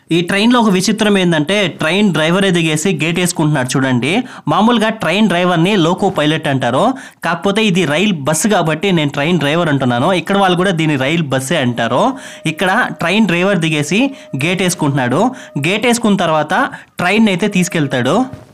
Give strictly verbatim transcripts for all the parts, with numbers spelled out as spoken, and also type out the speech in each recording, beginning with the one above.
ఈ ట్రైన్లో ఒక విచిత్రం ఏంటంటే ట్రైన్ డ్రైవర్ దిగేసి గేట్ వేసుకుంటున్నాడు చూడండి. మామూలుగా ట్రైన్ డ్రైవర్ని లోకో పైలట్ అంటారు, కాకపోతే ఇది రైల్ బస్సు కాబట్టి నేను ట్రైన్ డ్రైవర్ అంటున్నాను. ఇక్కడ వాళ్ళు కూడా దీన్ని రైల్ బస్సే అంటారు. ఇక్కడ ట్రైన్ డ్రైవర్ దిగేసి గేట్ వేసుకుంటున్నాడు. గేట్ వేసుకున్న తర్వాత ట్రైన్ అయితే తీసుకెళ్తాడు.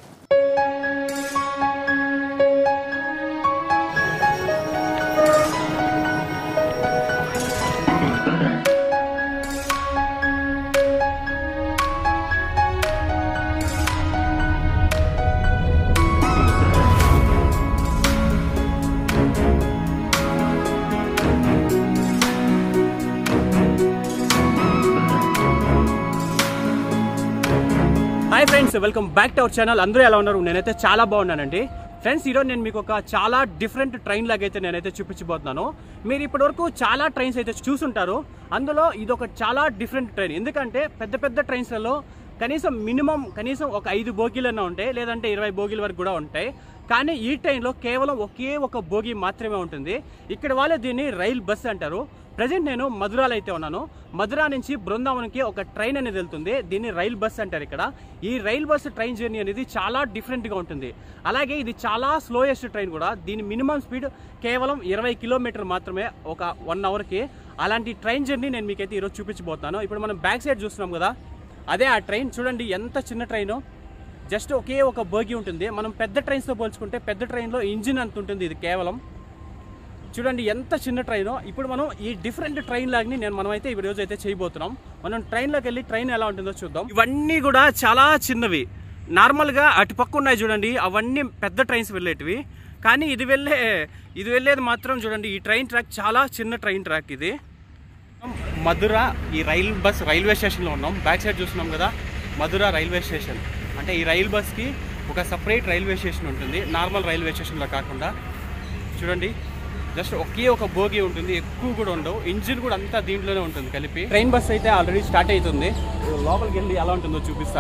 Hi friends, welcome back to our channel. అందరూ ఎలా ఉన్నారు? నేనైతే చాలా బాగున్నానండి. ఫ్రెండ్స్, ఈరోజు నేను మీకు ఒక చాలా డిఫరెంట్ ట్రైన్ లాగా అయితే నేనైతే చూపించబోతున్నాను. మీరు ఇప్పటి వరకు చాలా ట్రైన్స్ అయితే చూసుంటారు. అందులో ఇది ఒక చాలా డిఫరెంట్ ట్రైన్. ఎందుకంటే పెద్ద పెద్ద ట్రైన్స్లలో కనీసం మినిమం కనీసం ఒక ఐదు బోగీలన్నా ఉంటాయి, లేదంటే ఇరవై బోగీల వరకు కూడా ఉంటాయి. కానీ ఈ ట్రైన్లో కేవలం ఒకే ఒక బోగి మాత్రమే ఉంటుంది. ఇక్కడ వాళ్ళే దీన్ని రైల్ బస్ అంటారు. ప్రజెంట్ నేను మధురాలో అయితే ఉన్నాను. మధురా నుంచి బృందావనంకి ఒక ట్రైన్ అనేది వెళ్తుంది. దీన్ని రైల్ బస్ అంటారు. ఇక్కడ ఈ రైల్ బస్ ట్రైన్ జర్నీ అనేది చాలా డిఫరెంట్గా ఉంటుంది. అలాగే ఇది చాలా స్లోయెస్ట్ ట్రైన్ కూడా. దీని మినిమం స్పీడ్ కేవలం ఇరవై కిలోమీటర్ మాత్రమే ఒక వన్ అవర్కి. అలాంటి ట్రైన్ జర్నీ నేను మీకైతే ఈరోజు చూపించబోతున్నాను. ఇప్పుడు మనం బ్యాక్ సైడ్ చూస్తున్నాం కదా, అదే ఆ ట్రైన్. చూడండి ఎంత చిన్న ట్రైను, జస్ట్ ఒకే ఒక బోగి ఉంటుంది. మనం పెద్ద ట్రైన్స్తో పోల్చుకుంటే పెద్ద ట్రైన్లో ఇంజిన్ అంత ఉంటుంది. ఇది కేవలం చూడండి ఎంత చిన్న ట్రైన్. ఇప్పుడు మనం ఈ డిఫరెంట్ ట్రైన్ లాగ్ని నేను మనమైతే ఈ రోజు అయితే చేయబోతున్నాం. మనం ట్రైన్లోకి వెళ్ళి ట్రైన్ ఎలా ఉంటుందో చూద్దాం. ఇవన్నీ కూడా చాలా చిన్నవి. నార్మల్గా అటు పక్క ఉన్నాయి చూడండి, అవన్నీ పెద్ద ట్రైన్స్ వెళ్ళేటివి. కానీ ఇది వెళ్ళే ఇది వెళ్ళేది మాత్రం చూడండి, ఈ ట్రైన్ ట్రాక్ చాలా చిన్న ట్రైన్ ట్రాక్. ఇది మధుర ఈ రైల్ బస్ రైల్వే స్టేషన్లో ఉన్నాం. బ్యాక్ సైడ్ చూస్తున్నాం కదా, మధుర రైల్వే స్టేషన్. అంటే ఈ రైల్ బస్కి ఒక సపరేట్ రైల్వే స్టేషన్ ఉంటుంది, నార్మల్ రైల్వే స్టేషన్లో కాకుండా. చూడండి, జస్ట్ ఒకే ఒక బోగి ఉంటుంది, ఎక్కువ కూడా ఉండవు. ఇంజిన్ కూడా అంతా దీంట్లోనే ఉంటుంది కలిపి. ట్రైన్ బస్ అయితే ఆల్రెడీ స్టార్ట్ అవుతుంది. లోపలికి వెళ్ళి ఎలా ఉంటుందో చూపిస్తా.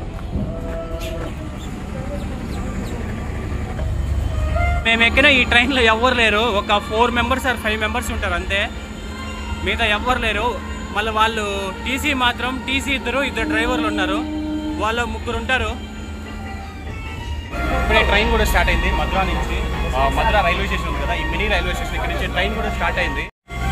మేము ఎక్కిన ఈ ట్రైన్లో ఎవ్వరు లేరు. ఒక four members or five members ఉంటారు అంతే, మిగతా ఎవ్వరు లేరు. మళ్ళీ వాళ్ళు టీసీ మాత్రం టీసీ ఇద్దరు ఇద్దరు డ్రైవర్లు ఉన్నారు, వాళ్ళు ముగ్గురు ఉంటారు. ఇప్పుడే ట్రైన్ కూడా స్టార్ట్ అయింది మధురా నుంచి. మధురా రైల్వే స్టేషన్ ఉంది కదా, ఈ మినీ రైల్వే స్టేషన్ ఇక్కడ నుంచి ట్రైన్ కూడా స్టార్ట్ అయింది.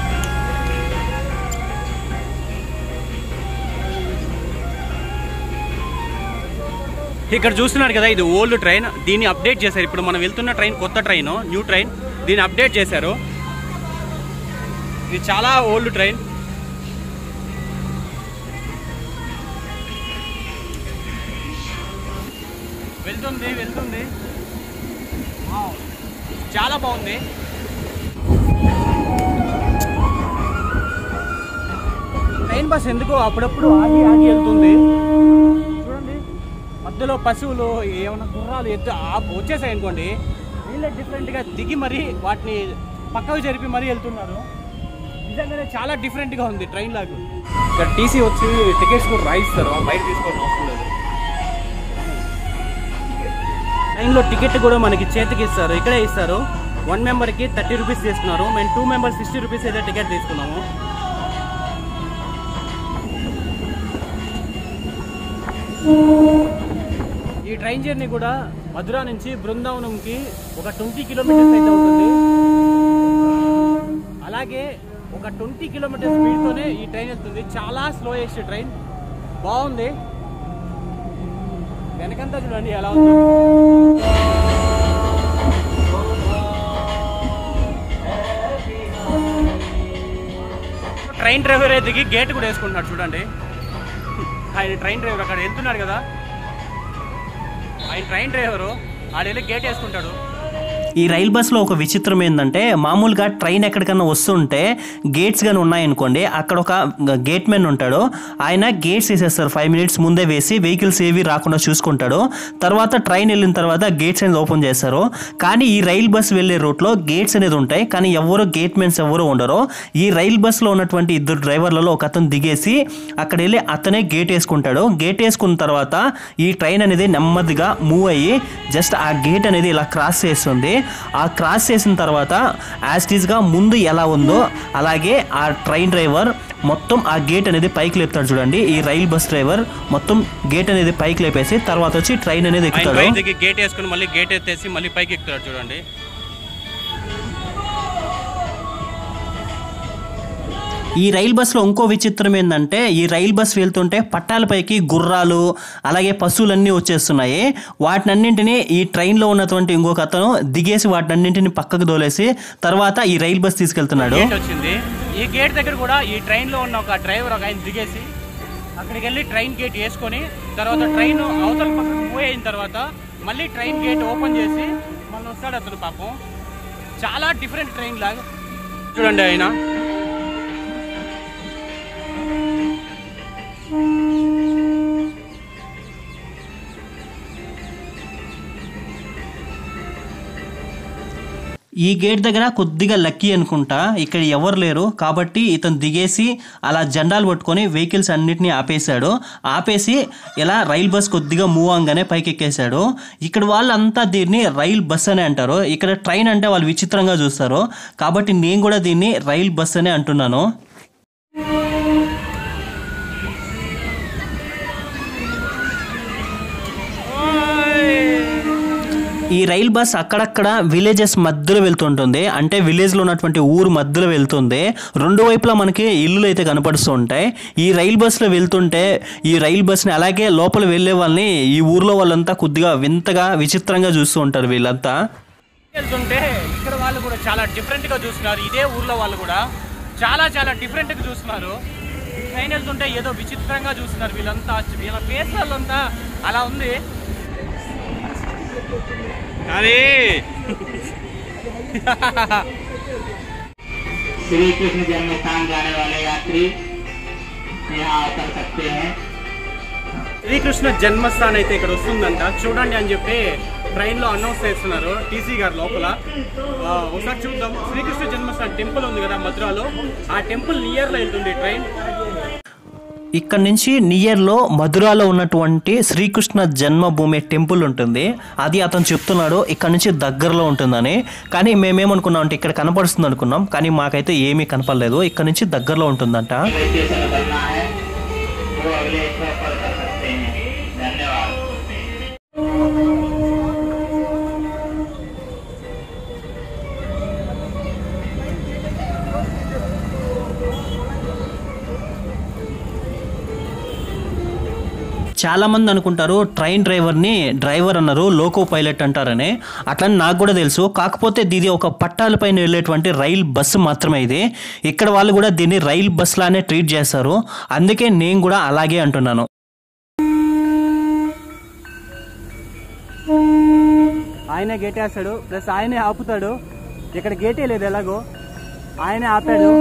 ఇక్కడ చూస్తున్నారు కదా, ఇది ఓల్డ్ ట్రైన్. దీన్ని అప్డేట్ చేశారు. ఇప్పుడు మనం వెళ్తున్న ట్రైన్ కొత్త ట్రైన్, న్యూ ట్రైన్. దీన్ని అప్డేట్ చేశారు. ఇది చాలా ఓల్డ్ ట్రైన్. వెళ్తుంది వెళ్తుంది చాలా బాగుంది. ట్రైన్ బస్ ఎందుకో అప్పుడప్పుడు ఆగి ఆగి వెళ్తుంది. చూడండి, మధ్యలో పశువులు ఏమైనా గుర్రాలు ఎత్తు వచ్చేసాయి అనుకోండి, వీళ్ళే డిఫరెంట్గా దిగి మరీ వాటిని పక్కకు జరిపి మరీ వెళ్తున్నారు. నిజంగానే చాలా డిఫరెంట్గా ఉంది ట్రైన్ లాగా. ఇక్కడ టీసీ వచ్చి టికెట్స్ కూడా రాయిస్తారు, బయట తీసుకోవాల్సిన అవసరం లేదు. ట్రైన్లో టికెట్ కూడా మనకి చేతికి ఇస్తారు, ఇక్కడే ఇస్తారు. వన్ మెంబర్కి థర్టీ రూపీస్ తీసుకున్నారు. మేము టూ మెంబర్స్ సిక్స్టీ రూపీస్ అయితే టికెట్ తీసుకున్నాము. ఈ ట్రైన్ జర్నీ కూడా మధురా నుంచి బృందావనంకి ఒక ట్వంటీ కిలోమీటర్స్ అయితే ఉంటుంది. అలాగే ఒక ట్వంటీ కిలోమీటర్ స్పీడ్తోనే ఈ ట్రైన్ వెళ్తుంది. చాలా స్లోయెస్ట్ ట్రైన్, బాగుంది. వెనకంతా చూడండి ఎలా ఉందో. ట్రైన్ డ్రైవర్ దిగి గేట్ కూడా వేసుకుంటున్నాడు చూడండి. ఆయన ట్రైన్ డ్రైవర్ అక్కడ వెళ్తున్నాడు కదా, ఆయన ట్రైన్ డ్రైవరు ఆడ వెళ్ళి గేట్ వేసుకుంటాడు. ఈ రైల్ బస్లో ఒక విచిత్రం ఏంటంటే, మామూలుగా ట్రైన్ ఎక్కడికన్నా వస్తుంటే గేట్స్ కానీ ఉన్నాయనుకోండి, అక్కడ ఒక గేట్ మెన్ ఉంటాడు. ఆయన గేట్స్ వేసేస్తారు. ఫైవ్ మినిట్స్ ముందే వేసి వెహికల్స్ ఏవి రాకుండా చూసుకుంటాడు. తర్వాత ట్రైన్ వెళ్ళిన తర్వాత గేట్స్ అనేది ఓపెన్ చేస్తారు. కానీ ఈ రైల్ బస్ వెళ్ళే రూట్లో గేట్స్ అనేది ఉంటాయి, కానీ ఎవరు గేట్ మెన్స్ ఎవరు ఉండరు. ఈ రైల్ బస్లో ఉన్నటువంటి ఇద్దరు డ్రైవర్లలో ఒక అతను దిగేసి అక్కడ వెళ్ళి అతనే గేట్ వేసుకుంటాడు. గేట్ వేసుకున్న తర్వాత ఈ ట్రైన్ అనేది నెమ్మదిగా మూవ్ అయ్యి జస్ట్ ఆ గేట్ అనేది ఇలా క్రాస్ చేస్తుంది. ఆ క్రాస్ చేసిన తర్వాత యాస్టీస్గా ముందు ఎలా ఉందో అలాగే ఆ ట్రైన్ డ్రైవర్ మొత్తం ఆ గేట్ అనేది పైకి లేపుతాడు చూడండి. ఈ రైల్ బస్ డ్రైవర్ మొత్తం గేట్ అనేది పైకి లేపేసి తర్వాత వచ్చి ట్రైన్ అనేది ఎక్కుతాడు. గేట్ వేసుకుని మళ్ళీ గేట్ ఎత్తేసి మళ్ళీ పైకి ఎక్కుతాడు చూడండి. ఈ రైల్ బస్లో ఇంకో విచిత్రం ఏంటంటే ఈ రైల్ బస్ వెళ్తుంటే పట్టాలపైకి గుర్రాలు అలాగే పశువులన్నీ వచ్చేస్తున్నాయి. వాటినన్నింటినీ ఈ ట్రైన్లో ఉన్నటువంటి ఇంకొక అతను దిగేసి వాటినన్నింటిని పక్కకు దోలేసి తర్వాత ఈ రైల్ బస్ తీసుకెళ్తున్నాడు. వచ్చింది ఈ గేట్ దగ్గర కూడా ఈ ట్రైన్లో ఉన్న ఒక డ్రైవర్ ఒక ఆయన దిగేసి అక్కడికి వెళ్ళి ట్రైన్ గేట్ వేసుకొని తర్వాత ట్రైన్ అవతల పక్కకు మూవ్ అయిన తర్వాత మళ్ళీ ట్రైన్ గేట్ ఓపెన్ చేసి మళ్ళీ వస్తాడు అతను. పాపం చాలా డిఫరెంట్ ట్రైన్ లాగా చూడండి ఆయన. ఈ గేట్ దగ్గర కొద్దిగా లక్కీ అనుకుంటా, ఇక్కడ ఎవరు లేరు కాబట్టి ఇతను దిగేసి అలా జెండాలు పట్టుకొని వెహికల్స్ అన్నిటినీ ఆపేశాడు. ఆపేసి ఇలా రైల్ బస్ కొద్దిగా మూవ్ అవగానే పైకి ఎక్కేశాడు. ఇక్కడ వాళ్ళంతా దీన్ని రైల్ బస్ అనే అంటారు. ఇక్కడ ట్రైన్ అంటే వాళ్ళు విచిత్రంగా చూస్తారు కాబట్టి నేను కూడా దీన్ని రైల్ బస్ అనే అంటున్నాను. ఈ రైల్ బస్ అక్కడక్కడ విలేజెస్ మధ్యలో వెళ్తుంటుంది. అంటే విలేజ్లో ఉన్నటువంటి ఊరు మధ్యలో వెళ్తుంది. రెండు వైపులా మనకి ఇల్లులు అయితే కనపడుతూ ఉంటాయి. ఈ రైల్ బస్లో వెళ్తుంటే ఈ రైల్ బస్ని అలాగే లోపల వెళ్ళే వాళ్ళని ఈ ఊర్లో వాళ్ళంతా కొద్దిగా వింతగా విచిత్రంగా చూస్తూ ఉంటారు. వీళ్ళంతా వెళ్తుంటే ఇక్కడ వాళ్ళు కూడా చాలా డిఫరెంట్గా చూస్తున్నారు. ఇదే ఊర్లో వాళ్ళు కూడా చాలా చాలా డిఫరెంట్గా చూస్తున్నారు. ట్రైన్ వెళ్తుంటే ఏదో విచిత్రంగా చూస్తున్నారు వీళ్ళంతా. వీళ్ళ ఫేస్ వాళ్ళంతా అలా ఉంది. अरे श्री कृष्ण जन्म स्थान जाने वाले यात्री यहाँ उतर सकते हैं. శ్రీకృష్ణ జన్మస్థానం అయితే ఇక్కడ వస్తుందంట చూడండి అని చెప్పి ట్రైన్ లో అనౌన్స్ చేస్తున్నారు టీసీ గారు లోపల. ఒకసారి చూద్దాం. శ్రీకృష్ణ జన్మస్థానం టెంపుల్ ఉంది కదా మధురాలో, ఆ టెంపుల్ నియర్ లో వెళ్తుంది ట్రైన్. ఇక్కడ నుంచి నియర్లో మధురాలో ఉన్నటువంటి శ్రీకృష్ణ జన్మభూమి టెంపుల్ ఉంటుంది. అది అతను చెప్తున్నాడు ఇక్కడ నుంచి దగ్గరలో ఉంటుందని. కానీ మేమేమనుకున్నాం అంటే ఇక్కడ కనపడుతుంది అనుకున్నాం, కానీ మాకైతే ఏమీ కనపడలేదు. ఇక్కడ నుంచి దగ్గరలో ఉంటుందంట. చాలా మంది అనుకుంటారు ట్రైన్ డ్రైవర్ని డ్రైవర్ అన్నారు, లోకో పైలట్ అంటారని. అట్లని నాకు కూడా తెలుసు. కాకపోతే ఇది ఒక పట్టాలపైన వెళ్ళేటువంటి రైల్ బస్సు మాత్రమే. ఇది ఇక్కడ వాళ్ళు కూడా దీన్ని రైల్ బస్ లానే ట్రీట్ చేస్తారు. అందుకే నేను కూడా అలాగే అంటున్నాను. ఆయనే గేట్ వేస్తాడు, ప్లస్ ఆయనే ఆపుతాడు. ఇక్కడ గేటే లేదు, ఎలాగో ఆయనే ఆపాడు.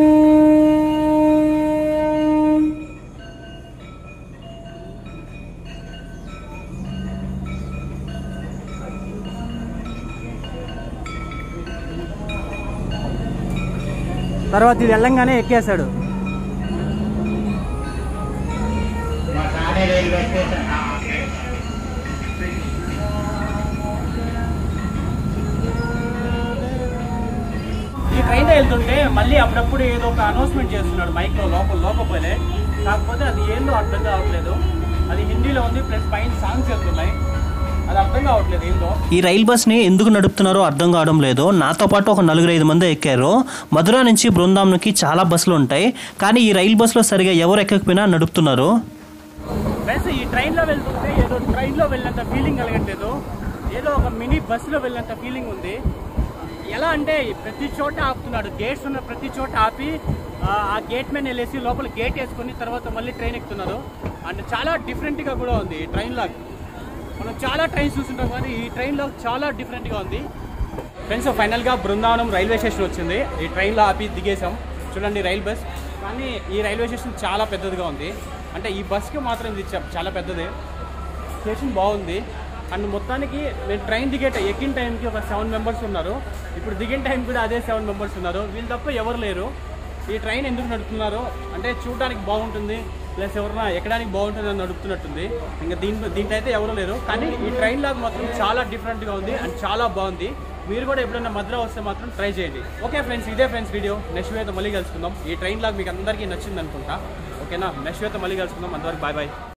తర్వాత ఇది వెళ్ళంగానే ఎక్కేశాడు. ఈ ట్రైన్ వెళ్తుంటే మళ్ళీ అప్పుడప్పుడు ఏదో ఒక అనౌన్స్మెంట్ చేస్తున్నాడు మైక్ లో లోపల లోకపోలే. కాకపోతే అది ఏందో అర్థం కావట్లేదు. అది హిందీలో ఉంది, ప్లస్ పైన సాంగ్స్ వెళ్తున్నాయి. అది అర్థం కావట్లేదు ఏందో. ఈ రైల్ బస్ ని ఎందుకు నడుపుతున్నారో అర్థం కావడం లేదు. నాతో పాటు ఒక నలుగురు ఐదు మంది ఎక్కారు. మధుర నుంచి బృందావనంకి చాలా బస్సులు ఉంటాయి, కానీ ఈ రైల్ బస్ లో సరిగా ఎవరు ఎక్కకపోయినా నడుపుతున్నారు. ఈ ట్రైన్ లో వెళ్తుంటే ఏదో ట్రైన్ లో వెళ్ళినంత ఫీలింగ్ కలగట్లేదు. ఏదో ఒక మినీ బస్ లో వెళ్ళినంత ఫీలింగ్ ఉంది. ఎలా అంటే ప్రతి చోట ఆపుతున్నాడు. గేట్స్ ఉన్న ప్రతి చోట ఆపి ఆ గేట్ మీద వెళ్ళేసి లోపల గేట్ వేసుకుని తర్వాత మళ్ళీ ట్రైన్ ఎక్కుతున్నారు. అంటే చాలా డిఫరెంట్గా కూడా ఉంది ఈ ట్రైన్ లాగా. మనం చాలా ట్రైన్స్ చూస్తుంటాం కానీ ఈ ట్రైన్లో చాలా డిఫరెంట్గా ఉంది. ఫ్రెండ్స్, ఫైనల్గా బృందావనం రైల్వే స్టేషన్ వచ్చింది. ఈ ట్రైన్లో ఆపి దిగేసాం. చూడండి రైల్ బస్. కానీ ఈ రైల్వే స్టేషన్ చాలా పెద్దదిగా ఉంది. అంటే ఈ బస్కి మాత్రం ఇది చాలా పెద్దది. స్టేషన్ బాగుంది. అండ్ మొత్తానికి నేను ట్రైన్ దిగే ఎక్కిన టైంకి ఒక సెవెన్ మెంబర్స్ ఉన్నారు. ఇప్పుడు దిగిన టైం కూడా అదే సెవెన్ మెంబర్స్ ఉన్నారు. వీళ్ళు తప్ప ఎవరు లేరు. ఈ ట్రైన్ ఎందుకు నడుపుతున్నారో అంటే చూడడానికి బాగుంటుంది, ప్లస్ ఎవరైనా ఎక్కడానికి బాగుంటుంది అని నడుపుతున్నట్టుంది. ఇంకా దీంట్లో దీంట్లో అయితే ఎవరు లేరు. కానీ ఈ ట్రైన్ లాగా మాత్రం చాలా డిఫరెంట్గా ఉంది అండ్ చాలా బాగుంది. మీరు కూడా ఎప్పుడైనా మద్రాస్ వస్తే మాత్రం ట్రై చేయండి. ఓకే ఫ్రెండ్స్, ఇదే ఫ్రెండ్స్ వీడియో. నెక్స్ట్ వీడియోతో మళ్ళీ కలుసుకుందాం. ఈ ట్రైన్ లాగా మీకు అందరికీ నచ్చింది అనుకుంటా. ఓకేనా, నెక్స్ట్ వీడియోతో మళ్ళీ కలుసుకుందాం. అంతవరకు బాయ్ బాయ్.